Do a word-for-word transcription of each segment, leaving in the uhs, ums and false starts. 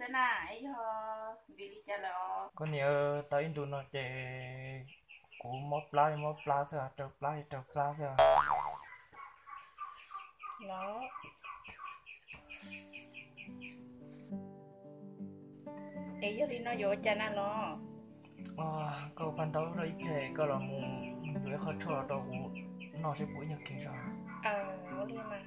chân à ấy ho vì đi chơi là có nhiều tới tụi nó chơi cú móp lá móp lá sao trâu lá trâu lá sao nó ấy giờ đi nó vô chân à nó à có ban đầu rồi về có là một đứa khó chịu đâu nó sẽ bụi nhật kinh rồi ờ nó đi mà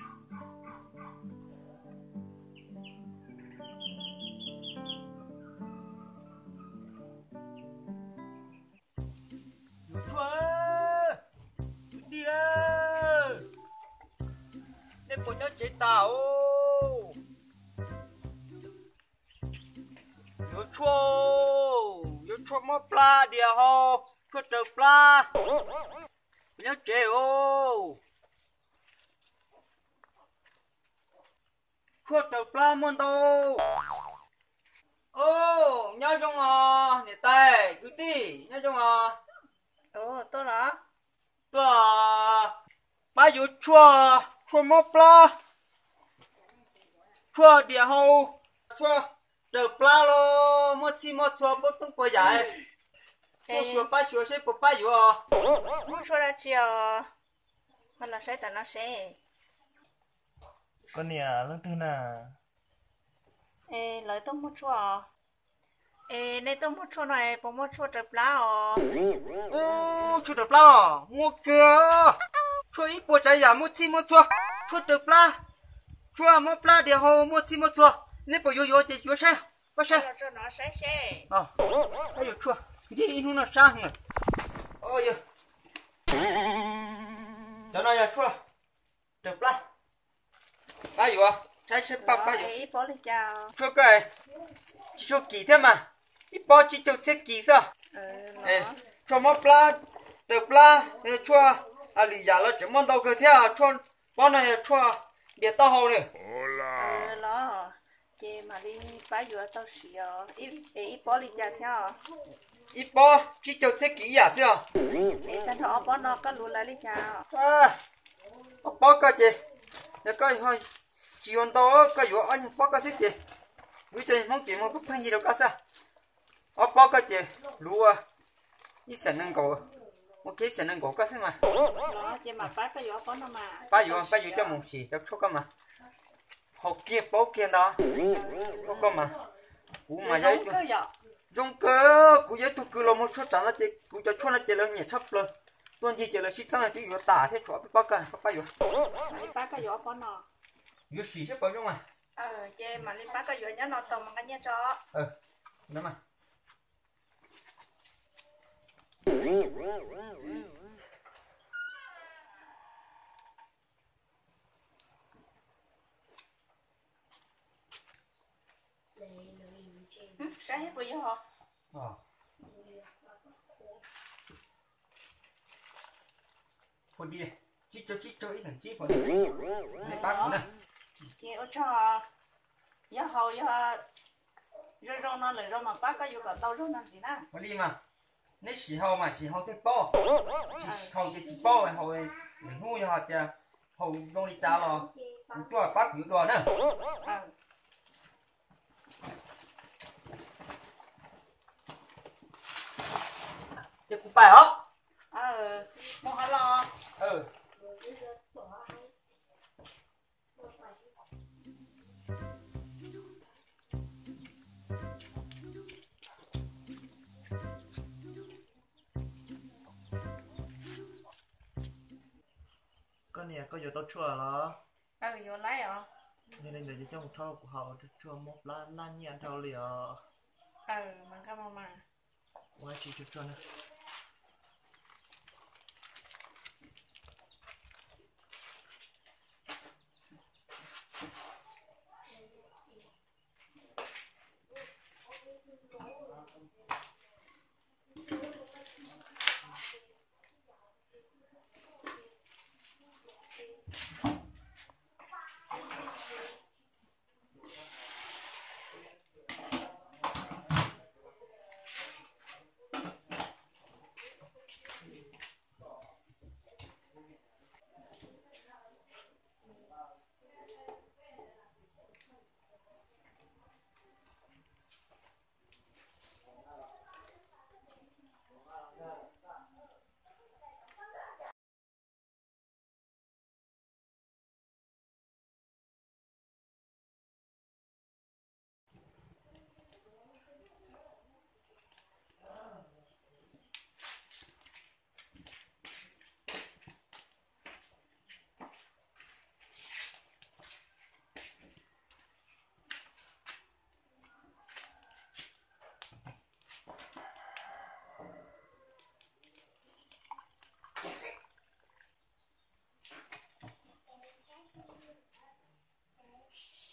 chua đi ra để bụi nhật chế tao yo chua yo chua móp lá đi ho chua trâu lá nhớ chế ô chua trâu lá muốn đâu ô nhớ trong à nè tay cứ tí nhớ trong à ồ tôi đó tôi à ba yo chua chua móp lá chua đi ho chua trâu lá lo mót chi mót chua bớt tung bơi dài tôi sửa ba sửa sẽ bớt ba yo à muốn số ra chiều mà là sẽ tao nó sẽ con nè lần thứ nào ê lấy tôi muốn số ê đây tôi muốn số này tôi muốn số tập lá à ô chú tập la mua kia chú ít bộ trái giả mua chi mua chua chú tập la chú à mua la để hồ mua chi mua chua nếu bộ yo yo thì chú sao bao sao cho nó sẽ sẽ à ai yo chua đi in nó sang rồi ôi yo cho nó ya chua tập la ai yo trái sẽ ba ba yo ấy bỏ đi chào chua cái chua kỳ thế mà ít bao chỉ chua sẽ kỳ sao ờ ê nó cho mua pla từ pla chua à lì giả là chỉ món tàu cơ theo chua bao này chua để tao hầu này ờ nó chị mà đi bãi vừa tao xỉa ít ít bỏ đi chào theo ít bao chỉ cho sẽ kỹ giả sao để tao thọ bỏ nó có lùi lại đi chào à bao cái gì để coi thôi chỉ còn tao cái vụ anh bao cái gì bây giờ không chỉ một bức hình gì đâu cả sao ở bao cái gì lúa ít sản năng cổ một cái sản năng cổ cái gì mà nó chị mà bãi cái vừa bỏ nó mà bao nhiêu bao nhiêu cho một xí cho số cái mà học kia bao kia đó số cái mà cú mà giấy cái vừa dùng cơ cú giấy tu cứ lo một số chẳng là thì cú cho số là chỉ là nhẹ thấp luôn tuần gì chỉ là xí tăng là chỉ có tả thế chỗ bao cái bao nhiêu đi bãi cái vừa bỏ nó nhiều xí sẽ bao nhiêu mà ờ chị mà đi bãi cái vừa nhớ nó tông mà cái nhớ cho ờ đó mà sáng hết bây giờ hả ờ thôi đi chít cho chít cho ít thằng chít vào đi này bác cũng nè chị ở cho giờ hầu giờ rồi rồi nó lại rồi mà bác cái vừa cả tao rồi nó gì nè vào đi mà nếu xì hầu mà xì hầu thế bao xì hầu thì xì bao hầu mình ngu cho thì hầu đông đi cha lo tôi bác giữ đồ nữa ờ chứ cũng phải hả ờ mua hả lo ừ con này có nhiều tao chua là ờ vô lấy à nên là để trong thau của họ chua một lá lá nhện thau liền ờ mà cái mà mà quá chỉ chua chua nữa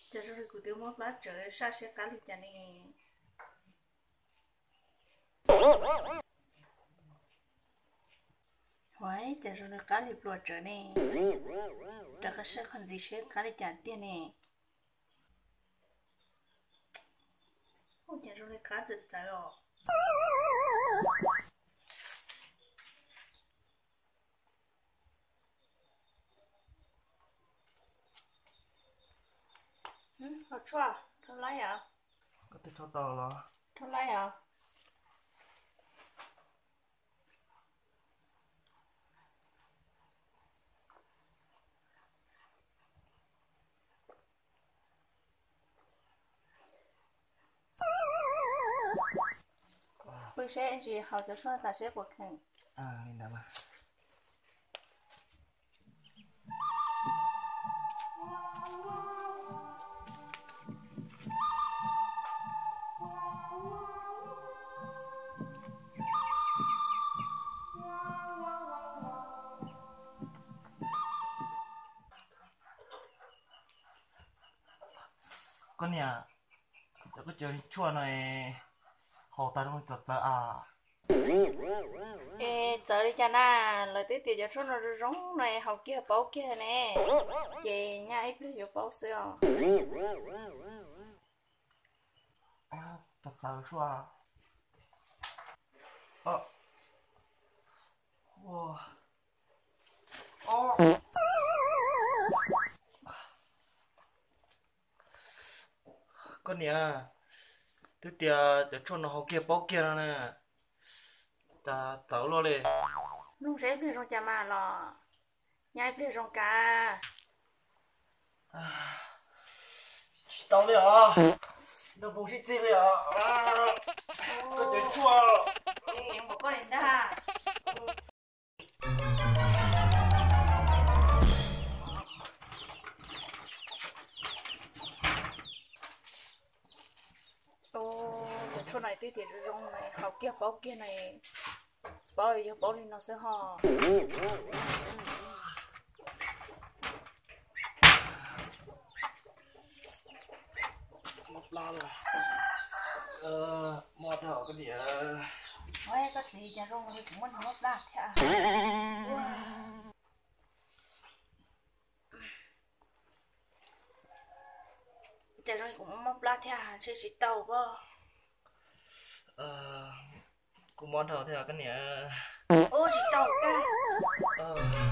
giờ rồi cụ tiêu mất lá trời sao sẽ cá được chả nè hỏi giờ rồi cá được lúa trời nè giờ cái sẽ còn gì sẽ cá được chả tiền nè ôi giờ rồi cá giật trái rồi ừ, họ chua, thâu lấy à? có thể cho tao là Thâu lấy à? Bây giờ anh chị học cho con ta sẽ cuộc hành. à mình đã mà con nhà cho cái chơi chua này họ ta không thật à Ê, giờ đi cha na, lời tiếp theo cho số nó rống này học kia bảo kia nè. Chị nha ít đi vô bảo xưa. à thật sự chua ờ wow oh con nhà thứ tiệt cho chua nó họ kia bao kia nè ta tao lo đi Lúc sẽ đi trong cha mà lo. Nha ít đi trong cả. tao đi à nó bông xít gì vậy à cái chuyện chua Em một con đến đó. Ô, giờ số này tiếp theo rong này học kia bảo kia này. Bảo giờ bảo lên nó sẽ ho. một la rồi ờ một thảo cái gì Ôi, cái gì chả rong thì cũng muốn học ra chả. Chả rong cũng móc ra theo chơi chỉ tàu cơ. ờ cũng món thảo theo cái này Ô, chỉ tàu cả. ờ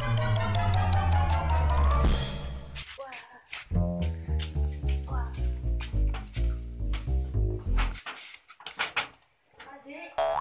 Wow. Wow. À, đi.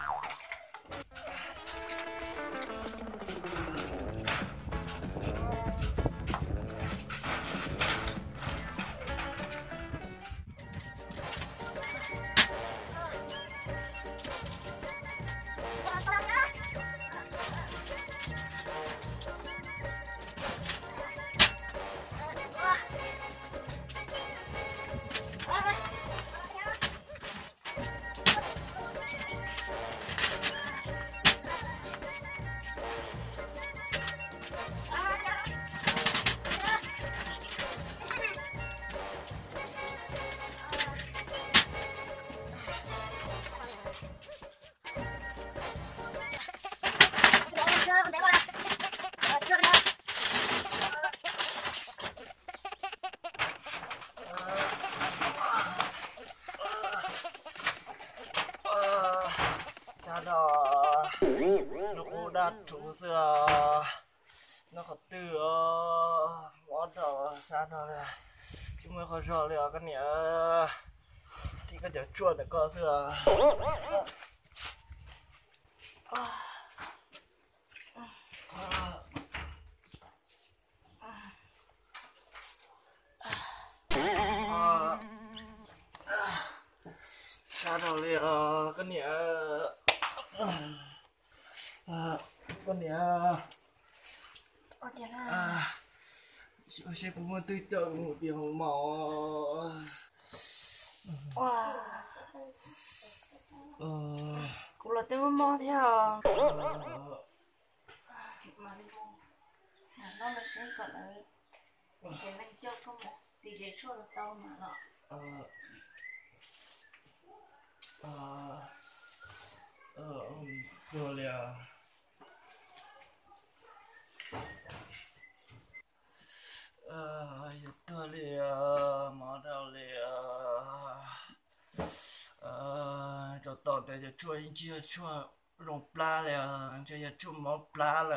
nó đạt chủ sữa nó có từ món thảo sao nào này chứ mới khó cho liệu cái này thì cái chả chuột để có sữa sao nào liệu cái này à, con này Ô, chả na. à sẽ có một tư tưởng một điều màu Wow. ờ Cũng là tiếng mò theo. ờ Mà đi mua. Nó là sẽ còn ở. Chỉ lấy cho không này. thì để cho là tao mà nó ờ ờ ờ rồi là ờ tôi là mà đâu là ờ cho tao để cho chui chưa chui rong pla là cho giờ chui mỏ pla là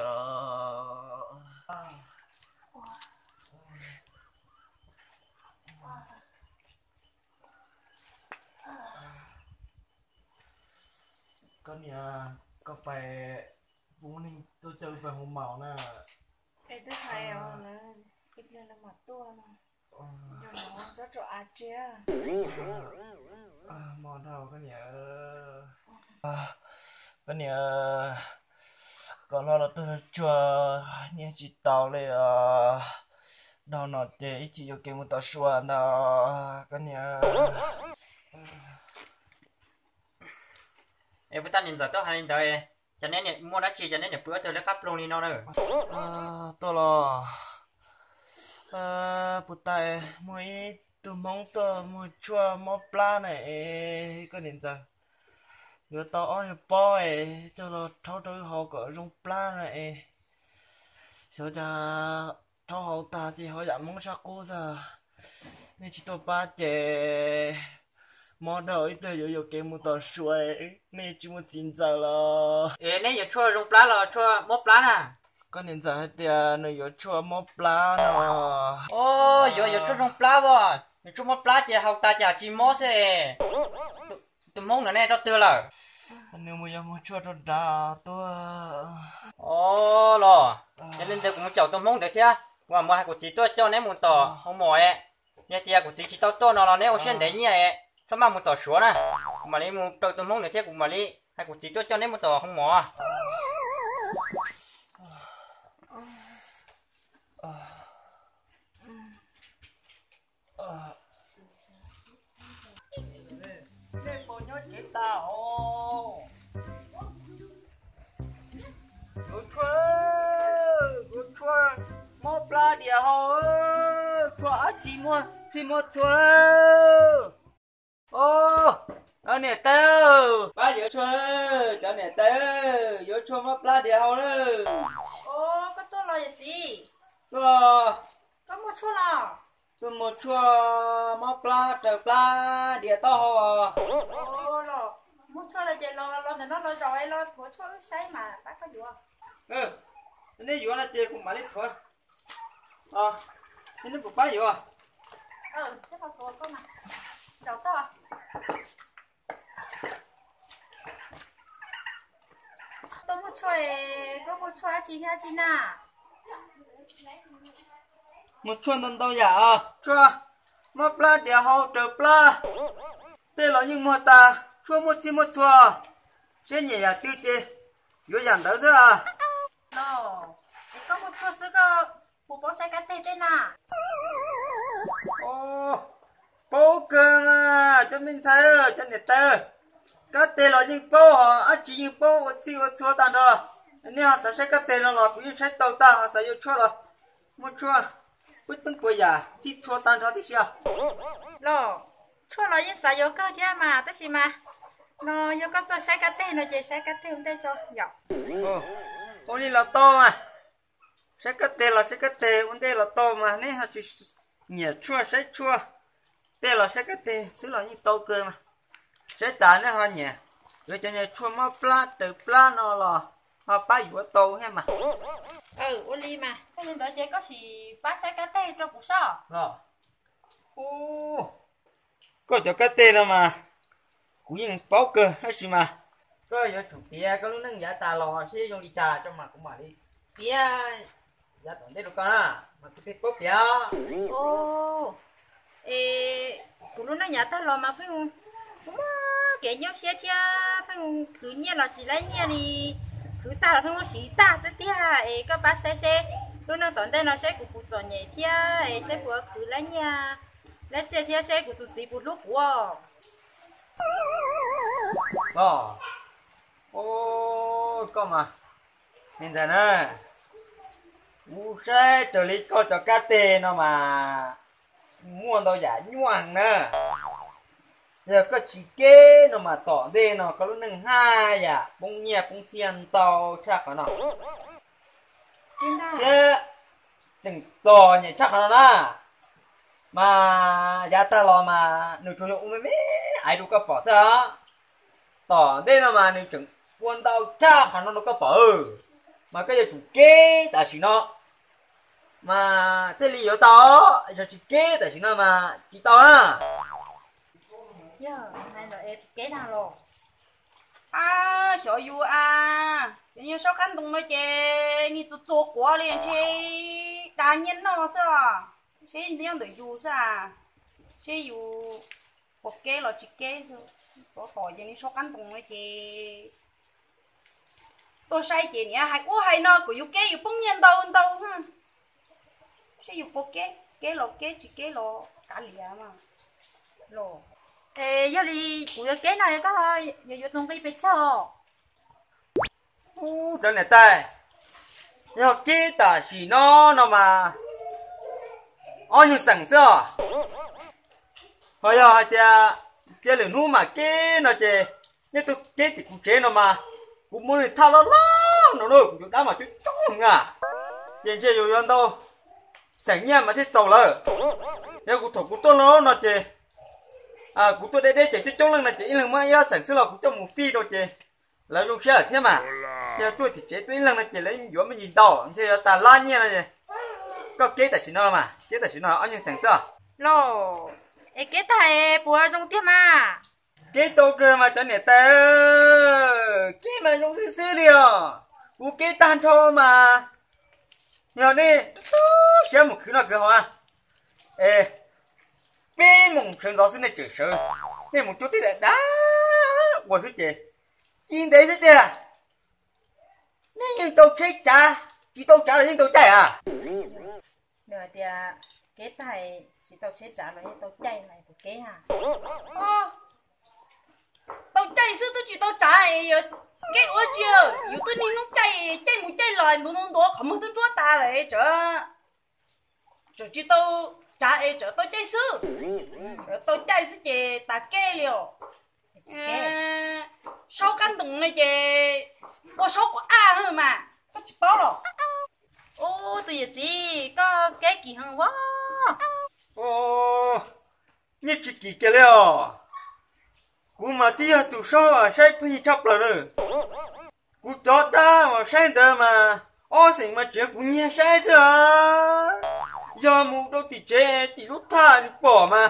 con nhà có phải bún ninh tôi chơi về hôm màu nè cái thứ hai là nó cái này là mặt to mà giờ nó rất là ăn chưa mòn đầu cái nhà cái nhà còn lo là tôi chùa nhà chị tàuเลยđâu nó để chỉ có cái một tàu xuân đó cái nhà em biết ta nhìn giờ tôi hay nhìn đời cho nên nhỉ mua đã chi cho nên nhỉ bữa tôi lấy cắp luôn đi nó nữa tôi lo bữa tay mỗi tôi mong tôi mỗi chùa mỗi plan này cái nhìn giờ giờ tao ăn nhiều bò ấy cho nó thâu thâu họ có rong plan này sợ cha thâu họ ta thì họ giảm mong sao cô giờ nên chỉ tôi ba chè món đầu ít đây giờ cái một tờ suy nên chỉ một chín giờ là ê nếu giờ chua rong plá là chua mốt plá à có nên giờ hết tiền nó giờ chua mốt plá nó ô giờ giờ chua rong plá vào giờ chua mốt plá chỉ học ta chỉ chỉ mốt thế tụi mông nữa nè cho tưa là nếu mà giờ muốn chua cho đà tôi ô lò cho nên tôi cũng chọn tụi mông được chưa và mua hai của chị tôi cho nên một tờ không mỏi nhà chị của chị chỉ tao tôi nó là nếu xuyên đấy nhỉ sao mà một tờ số nè mà lấy một tờ tụi mông được thế cũng mà lấy hai của chị tôi cho nên một tờ không mỏi lên bộ nhớ chị tao rồi chua rồi chua mò pla địa hồ chua á chị mua xin mua chua ô ở nè tao ba giờ chua cho nè tao giờ chua mò pla địa hồ nữa ô có to là gì rồi có một số là tôi mua chua mò pla trời pla địa to hồ ô là một số là gì lo lo này nó lo rồi lo thua số sai mà bác có vừa ừ nên vừa là chị cũng mà đi thôi à nên nó cũng bá vừa ừ chắc là thua có mà đầu to tôi một số có một số gì ha chị na một chuan tân tao giả chua mà pla địa hồ trời pla tên là những mùa ta chua một chi một chua sẽ nhẹ nhàng tiêu chế vừa giảm đỡ chứ à no có một số sự có bộ bộ sai cái tên tên à ô bố cơ mà cho mình thấy cho nè tơ các tên là những bố họ á chỉ những bố một chi một chua tàn rồi nên họ sẽ các tên là là cũng sẽ tàu ta họ sẽ yêu chua là một chua quyết tâm quay giả chỉ chua tàn thôi thì sao lo chua là những sao yêu cơ kia mà tất nhiên mà nó yêu có cho sai cái tên nó chỉ sai cái tên không để cho dọc ồ ồ đi là to mà sẽ cái tên là sẽ cái tên vấn đề là to mà nên họ chỉ nhẹ chua sẽ chua tên là sẽ cái tên xứ là như to cơ mà sẽ trả nên họ nhẹ rồi cho nhẹ chua mà pla từ pla nó là họ ba vừa to nghe mà ừ ô ly mà cái nên đợi chị có gì bác sai cái tên cho cụ sao rồi ô có cho cái tên đâu mà cũng như báo cơ hay gì mà có giờ chủ tia có lúc nâng giá ta lò sẽ dùng đi trà cho mà cũng mà đi tia giá tận đây được con à mà cái bốc tia ô ê cụ lúc nó nhà ta lo mà phải không cũng cái nhau xe thia phải không cứ nhẹ là chỉ lấy nhẹ thì cứ ta là phải không xí ta chứ thia ê các bác xe xe lúc nó tận đây nó sẽ cụ cụ chọn nhẹ thia ê sẽ phụ cứ lấy nhẹ lấy xe thia sẽ cụ tụt gì cụ lúc của ờ ô con mà hiện giờ nè u xe trở lý có cho cá tê nó mà mua đâu giả nhoàng nè giờ có chỉ kế nó mà tỏ đây nó có lúc nâng hai à bông nhẹ bông chiên tàu chắc là nó chứ chừng tỏ nhỉ chắc là nó mà giá ta lo mà nếu chủ dụng mới biết ai đâu có bỏ sao tỏ đây là mà nếu chừng quân tàu chắc là nó đâu có bỏ mà cái giờ chủ kế ta chỉ nó mà thế lý do tao giờ chỉ kế ta chỉ nó mà chỉ tao á giờ này là em kế nào rồi à sợ yêu à như sao khăn tung nói chê như tôi做过liền chê đa nhiên nó sao chê như thế yêu sao chê yêu một kế là chỉ kế thôi có hỏi như sao khăn tung nói chê tôi sai chê nhá hay ô hay nó của yêu kế yêu bông nhiên đâu đâu ha chê yêu một kế kế là kế chỉ kế là cả lìa mà rồi ê giờ đi của kế này có giờ giờ tung cái bê cho ô cho này tay giờ kế ta chỉ nó nó mà ôi như sẵn sao bây giờ hai tia cái lửa nu mà kế nó chê nếu tôi kế thì cũng chế nó mà cũng muốn thì thao nó lo nó rồi cũng đã mà chút trống à tiền chơi nhiều hơn đâu sẵn nha mà thích giàu lờ nếu cũng thuộc cũng tốt nó nó chê à cũng tôi đây đây chỉ trong lần này chỉ lần mai ra sản xuất là cũng trong một phi rồi chị là dùng xe ở thế mà giờ tôi thì chế tôi lần này chỉ lấy gió mình nhìn đỏ chứ ta la nhiên này có kế tài xỉn nào mà kế tài xỉn nào anh nhưng sản xuất rồi ê kế tài bùa trong tiệm mà kế tôi cơ mà cho nè ta kế mà dùng xứ xứ đi à u kế tan cho mà nhờ đi xe một thứ nào cơ hả ê bé mong trường giáo sư này chửi sợ nên một chút tí đã đá của sư chị nhìn đấy thế à nên nhưng tôi chết cha chỉ tôi trả là nhưng tôi chạy à rồi thì kế tài chỉ tao chết trả rồi tao chạy này của kế hả ô tao chạy sư tôi chỉ tao chạy cái ô chưa yêu tôi nên nó chạy chạy một chạy lại nó nó đó không muốn tôi chúa ta lại chờ chờ chỉ tao trả ấy chờ tôi chạy sư tôi chạy sư chị ta kê liều sáu căn tùng này chị ô sáu của a hơn mà tôi chỉ bao rồi ô tôi giờ gì có kế kỳ hơn quá ô như chị kỳ kia liều cú mà tia tụ số à sai phi chấp là nữa cú chó ta mà sai đời mà ô sinh mà chuyện cú nhẹ sai chưa giờ mù đâu thì chế thì lúc tha thì bỏ mà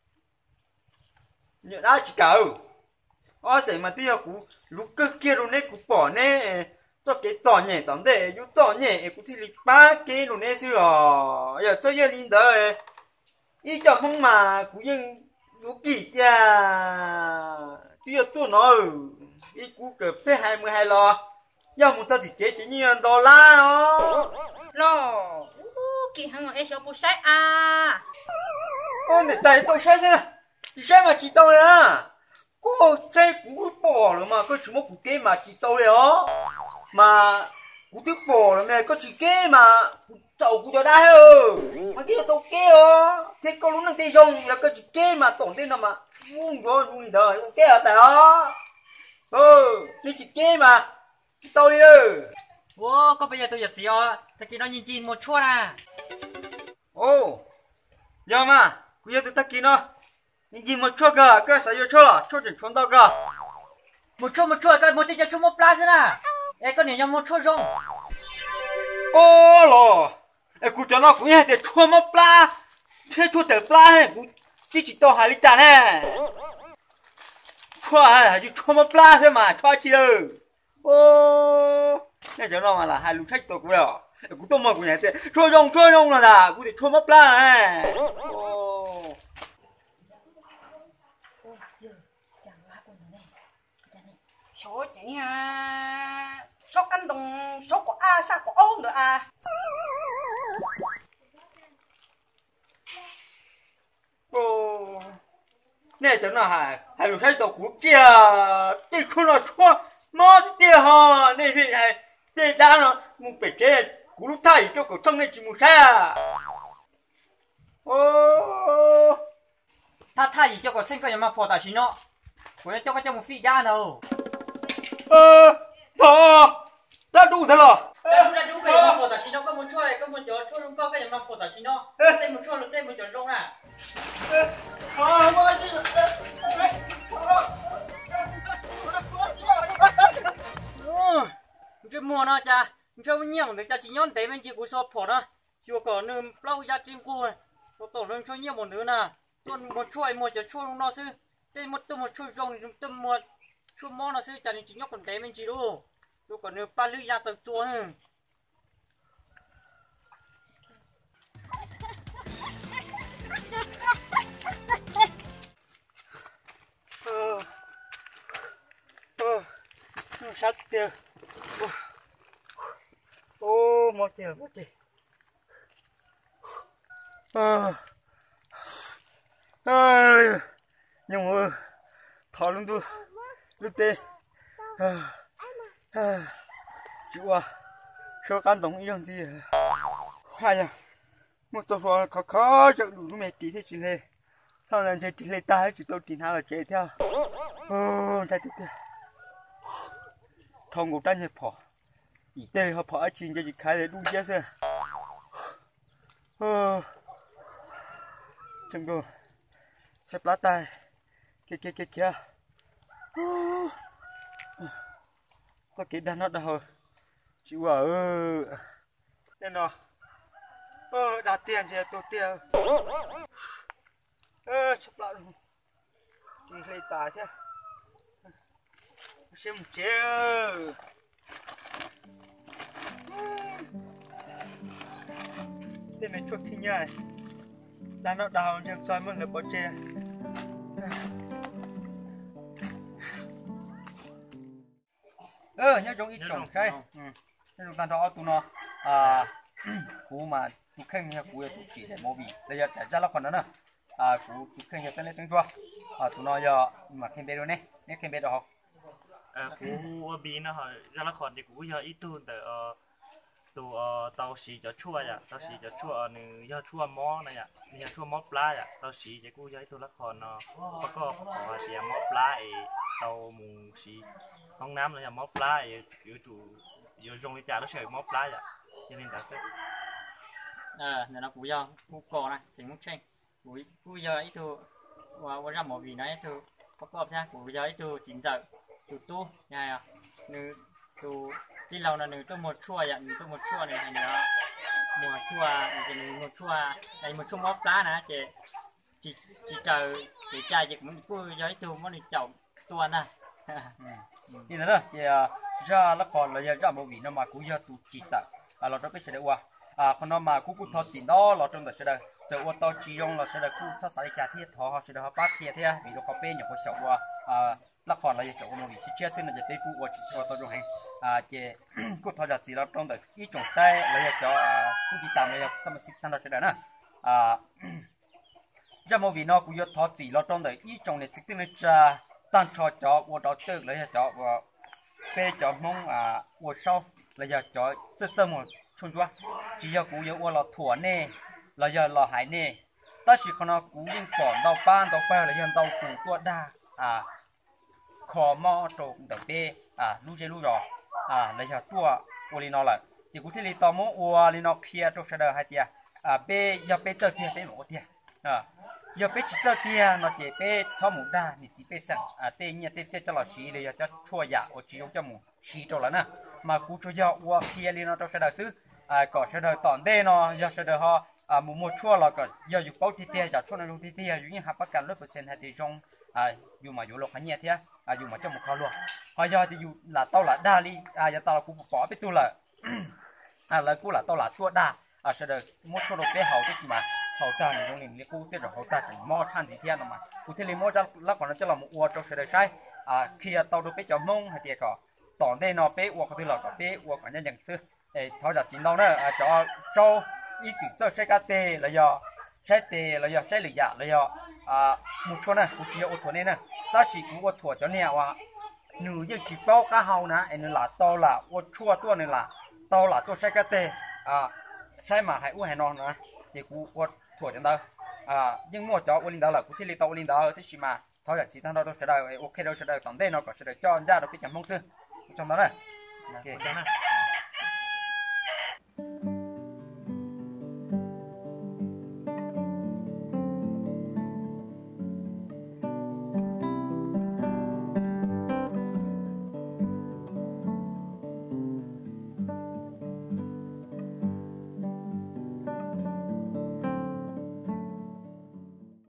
nhớ đã chỉ cầu ô sinh mà tia cú lúc cơ kia rồi nè cú bỏ nè cho cái tỏ nhẹ tỏng để lúc tỏ nhẹ cú thì lịch ba cái rồi nè xưa giờ cho giờ linh đời ý chọn không mà cú nhưng lúc kỳ tia tia tôi nói ý cú cỡ phê hai mươi hai lo giờ một tao thì chế chỉ như đô la đó rồi kỳ hơn ở số bút sai à ô này tại tôi sai thế này chỉ sai mà chỉ tôi à cô sai cú bỏ rồi mà có chỉ một cú kế mà chỉ tôi đó mà cú tiếp bỏ rồi mẹ có chỉ kế mà tàu cú cho đá rồi mà kia tôi kế đó thế có lúc năng tê dùng là có chỉ kế mà tổng tên nào mà vuông rồi vuông gì đời tôi kế ở tại đó ừ đi chỉ kế mà tôi đi rồi ô có bây giờ tôi giật gì ó ta kia nó nhìn chín một chua à ô giờ mà bây giờ tôi ta kia nó nhìn chín một chua cả cái sao giờ chua là chua chỉ chua đâu cả một chua một chua cái một tí cho chua một pla thế nào ê con này nhau một chua rong ô lò ê cụ cho nó cũng như thế chua một pla thế chua từ pla hay cụ chỉ chỉ to hai lít chả nè chua hay chỉ chua một pla thôi mà chua chi đâu ô này cho nó mà là hai lúa khách tôi cũng được cũng tôi mà cũng nhảy thế chua rong chua rong là là cũng thì chua mất pla này ô số chị ha số căn tùng số của a sao của ô nữa à ô này cho nó hai hai lúa khách tôi cũng kia đi chua nó chua nó thì ha này thì này thì đã nó một bể chế cú lúc thay cho cổ trong này chỉ một xe à ô thay gì cho có sinh cái mà phò ta xin nó của cho cái trong một phi đa nào ờ thọ đã đủ thế rồi đây là đủ cái mà phò ta xin nó có muốn chơi có muốn cho cho luôn có cái mà phò ta xin nó đây một chơi luôn đây một chơi rong à à mà gì cái mùa nó cha cho mình nhiều để cha chỉ nhon để mình chỉ cú sọp phò đó chưa có nương lâu ra trên cua tôi tổ lên cho nhiều một nữa nè tôi một chuỗi một cho chuỗi nó sư tên một tôi một chuỗi rong thì tôi một chuỗi món nó sư cha nên chỉ nhóc còn để mình chỉ đâu tôi còn nương ba lưỡi ra từ chua nữa ờ ờ sát tiêu ô một tiêu một tiêu ờ ơi nhưng mà thọ luôn tôi lúc tê chú à sao cảm động như gì hay à một số phò khó khó chẳng đủ mẹ tí thế chị lê sau lần chơi chị lê ta chỉ tôi tìm hai là chơi theo ừ thấy tiếp thông ngủ tranh nhập phò ý tê họ phò chuyện cho chị khai để đúng chưa xem ừ chẳng đủ xếp lá tay kia kia kia kia có cái đàn nó đâu chịu à ơ nên nó ơ đặt tiền gì tôi tiền ơ xếp lại chị lấy tài thế xem chưa để mình chuột thì nhảy đàn nó đào xem xoay mình là bỏ chè ơ nhớ trong ít trồng cây nhớ trong tan đó tụi nó à cú mà cú khen nha cú tụi chỉ để mua vị bây giờ trả ra là còn nữa nè à cú cú khen nha tên lên tên chua à tụi nó giờ mà khen bé đâu nè nè khen bé đâu học à cú bi nó hỏi ra là còn thì cú giờ ít tu từ ờ tu ờ tao xì cho chua ya tao xì cho chua nè giờ chua mó này ya giờ chua mó pla ya tao xì cho cú giờ tu là còn nó bắt có họ xì mó pla ấy tao mù xìห้องน้ำเลยอะมอปลาอยู่จู่อยู่ตรงนี้จ่าแล้วเฉยมอปลาอะยังเล่นแต่เสร็จ ờ nên nó cú giờ cú cò này sinh múc chanh cú cú giờ ít tu và và ra một vị nói tu bắt cọp nha cú giờ ít tu chín giờ tu tu nha à nữ tu tí lâu là nữ tu một chua vậy nữ tu một chua này hay nữa một chua cái một chua này một chua móc lá nè chị chị chị chờ chị trai chị cũng cú giờ ít tu muốn đi chậu tua nè như thế đó thì ra là còn là giờ ra một vị nó mà cũng giờ tụ chỉ tạ à là nó biết sẽ được qua à còn nó mà cũng cũng thọ chỉ đó là trong đó sẽ được giờ ô tô chỉ用là sẽ được cũng sát sai cả thiết thọ họ sẽ được họ bắt thiết thế vì nó có bên nhiều có sầu qua à là còn là giờ chỗ một vị sẽ chia sẻ là giờ tới cũng chỉ cho tôi dùng hành à chị cũng thọ chỉ là trong đó ít trồng sai là giờ cho cũng đi tạm là sao mà xích thằng đó sẽ được nè à ra một vị nó cũng giờ thọ chỉ là trong đó ít trồng này chỉ tính là tăng cho cho我到这来叫我被叫梦啊我烧来叫叫这什么春装只要古有我老ถั่呢来叫老海呢但是可能古人讲到班到班来叫到古多大啊ขอมอตรงเดเปอ่ารู้เจรู้รออ่า来叫ตัว我里闹了ที่กูที่里ตอม我里闹เพียตัวเสดให้เตียอ่าเปอย่าเปเจอเตียเปหมดเตียอ่าgiờ bé chỉ cho tia nó chỉ bé cho một đa thì chỉ bé sẵn à bé nhà bé cho là xí để cho chua dạ ở chỉ cho một xí cho là nè mà cú cho giờ qua kia đi nó cho sẽ đào xứ à có sẽ đào tòn đê nó giờ sẽ đào họ à một một chua là có giờ dùng bao thì tia giờ chua nó luôn thì tia dùng như hạt bát cam lớp phần sen hay thì trong à dùng mà dùng lọc hay nhẹ thế à dùng mà trong một kho luôn họ giờ thì dùng là tao là đa đi à giờ tao là cú bỏ bé tu là à là cú là tao là chua đa à sẽ đào một số đồ bé hậu thế mà hậu ta này trong này cú tiết rồi hậu ta chẳng mò than gì thiên mà cú thiên lý mò ra lắc còn nó cho là một uo trong sẽ đời sai à khi tàu được bé cho mông hay tiệt cỏ tỏn đây nó bé uo có thứ là có bé uo còn nhân dạng xưa để tháo ra chín đâu nữa à cho cho ý chỉ cho sai cá tê là do sai tê là do sai lì dạ là do à một chỗ này cú chỉ ô thua này nè ta chỉ cú ô thua cho nè wa nữ như chỉ bao cá hậu nè anh là tàu là ô chua tua này là tàu là tua sai cá tê à sai mà hay uo hay non nè thì cú ô thua chẳng đâu à nhưng mua cho Olin đó là cũng thì tao Olin đó thế mà thôi là chỉ thằng đó sẽ đời ok đâu sẽ đời tổng tên nó còn sẽ đời cho ra được cái chấm mông sư trong đó này Ok.